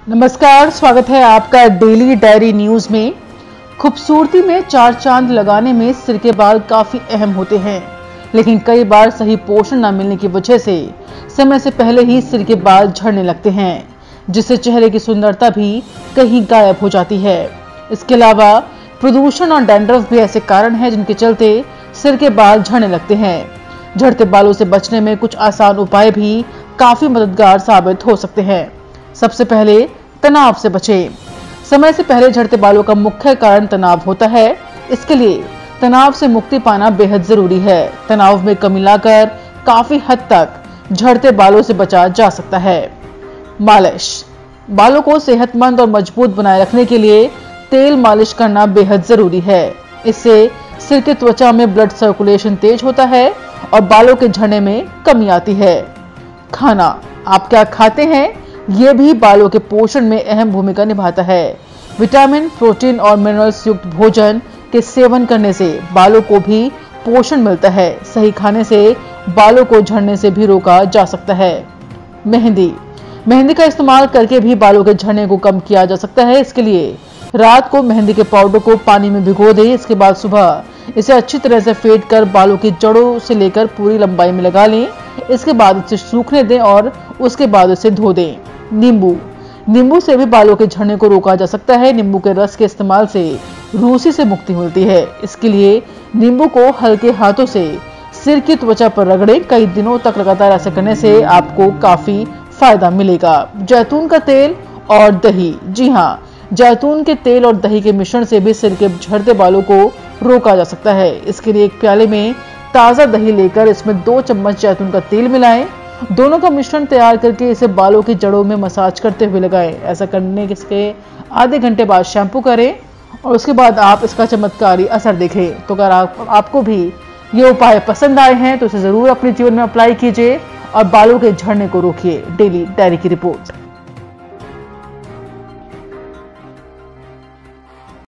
नमस्कार, स्वागत है आपका डेली डायरी न्यूज में। खूबसूरती में चार चांद लगाने में सिर के बाल काफी अहम होते हैं, लेकिन कई बार सही पोषण न मिलने की वजह से समय से पहले ही सिर के बाल झड़ने लगते हैं, जिससे चेहरे की सुंदरता भी कहीं गायब हो जाती है। इसके अलावा प्रदूषण और डैंड्रफ भी ऐसे कारण हैं जिनके चलते सिर के बाल झड़ने लगते हैं। झड़ते बालों से बचने में कुछ आसान उपाय भी काफी मददगार साबित हो सकते हैं। सबसे पहले तनाव से बचें। समय से पहले झड़ते बालों का मुख्य कारण तनाव होता है। इसके लिए तनाव से मुक्ति पाना बेहद जरूरी है। तनाव में कमी लाकर काफी हद तक झड़ते बालों से बचा जा सकता है। मालिश। बालों को सेहतमंद और मजबूत बनाए रखने के लिए तेल मालिश करना बेहद जरूरी है। इससे सिर की त्वचा में ब्लड सर्कुलेशन तेज होता है और बालों के झड़ने में कमी आती है। खाना। आप क्या खाते हैं, यह भी बालों के पोषण में अहम भूमिका निभाता है। विटामिन, प्रोटीन और मिनरल्स युक्त भोजन के सेवन करने से बालों को भी पोषण मिलता है। सही खाने से बालों को झड़ने से भी रोका जा सकता है। मेहंदी का इस्तेमाल करके भी बालों के झड़ने को कम किया जा सकता है। इसके लिए रात को मेहंदी के पाउडर को पानी में भिगो दें। इसके बाद सुबह इसे अच्छी तरह से फेंट कर बालों की जड़ों से लेकर पूरी लंबाई में लगा लें। इसके बाद इसे सूखने दें और उसके बाद इसे धो दें। नींबू से भी बालों के झड़ने को रोका जा सकता है। नींबू के रस के इस्तेमाल से रूसी से मुक्ति मिलती है। इसके लिए नींबू को हल्के हाथों से सिर की त्वचा पर रगड़ें। कई दिनों तक लगातार ऐसा करने से आपको काफी फायदा मिलेगा। जैतून का तेल और दही। जी हाँ, जैतून के तेल और दही के मिश्रण से भी सिर के झड़ते बालों को रोका जा सकता है। इसके लिए एक प्याले में ताजा दही लेकर इसमें 2 चम्मच जैतून का तेल मिलाएं। दोनों का मिश्रण तैयार करके इसे बालों की जड़ों में मसाज करते हुए लगाएं। ऐसा करने के आधे घंटे बाद शैम्पू करें और उसके बाद आप इसका चमत्कारी असर देखें। तो अगर आपको भी ये उपाय पसंद आए हैं तो इसे जरूर अपने जीवन में अप्लाई कीजिए और बालों के झड़ने को रोकिए। डेली डायरी की रिपोर्ट।